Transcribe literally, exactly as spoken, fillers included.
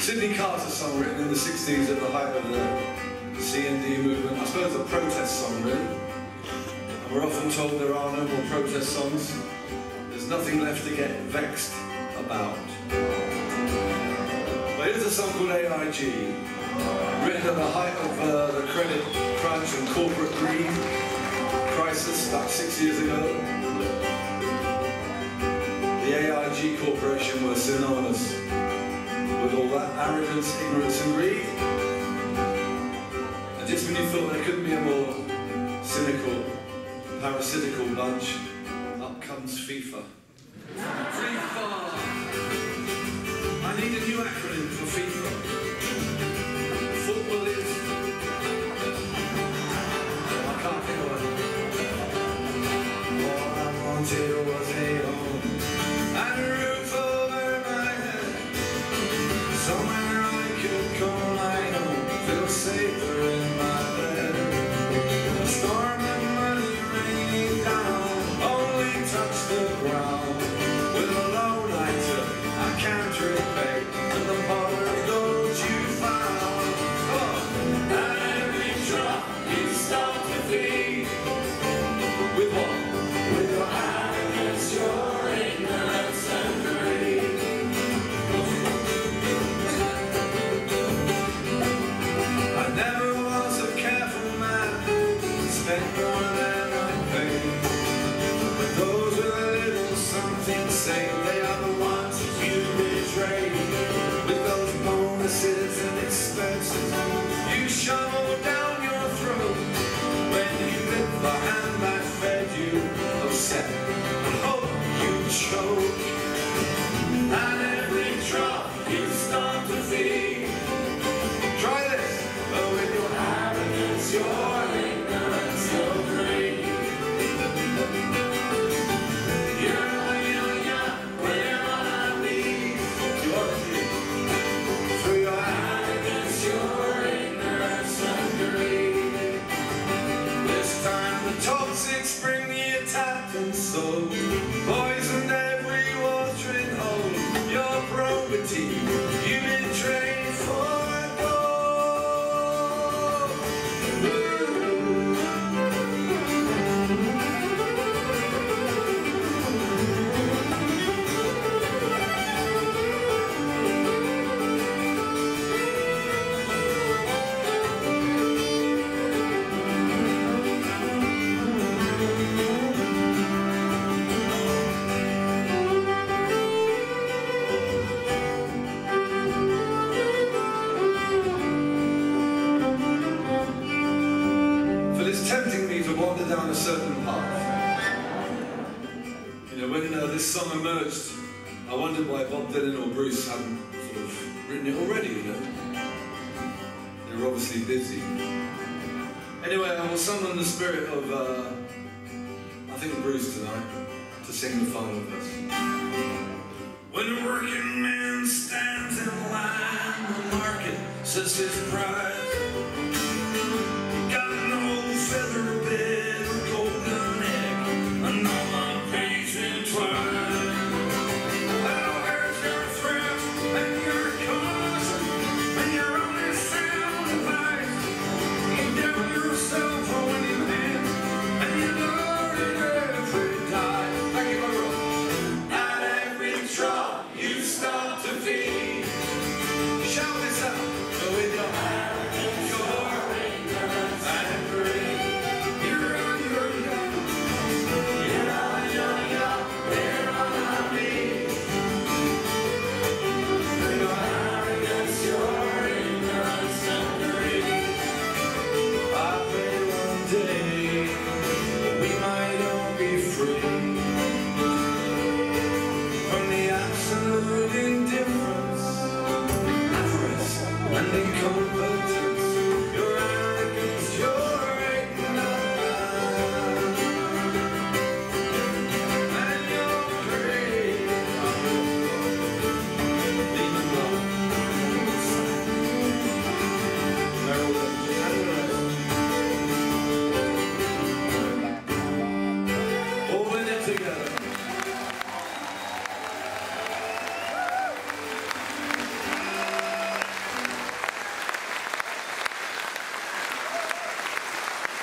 Sidney Carter song written in the sixties at the height of the C N D movement. I suppose a protest song, really. And we're often told there are no more protest songs. There's nothing left to get vexed about. But here's a song called A I G, written at the height of uh, the credit crunch and corporate greed crisis about six years ago. The A I G Corporation was synonymous with all that arrogance, ignorance and greed. And just when you thought there couldn't be a more cynical, parasitical bunch, up comes FIFA. FIFA! I need a new acronym for FIFA. Football is... Oh, I can't think of it. All I wanted was a home and a roof over my head. Somewhere I could call my home, feel safer in my bed. A storm of money raining down, only touch the ground. With a loan I took, I can't repay, and the powers those you found. Oh, and every drop you start to feed. With what? With your arrogance, your ignorance and greed. I never was a careful man, spent more than I paid. But those with a little something say they are the ones you betray. With those bonuses and expenses you shovel down your throat. When you bit the hand that fed you, upset and hope you choke. And every drop you start to feed. Try this. But with your arrogance, your ignorance, your greed. You're, you're, you're, when you're on our knees. You're through your arrogance, your ignorance and greed. This time the toxics bring the attack and so poisoned every watering hole. Your probity, you betrayed for down a certain path. You know, when uh, this song emerged, I wondered why Bob Dylan or Bruce hadn't sort of written it already, you know. They were obviously busy. Anyway, I will summon the spirit of, uh, I think, Bruce tonight to sing the final verse.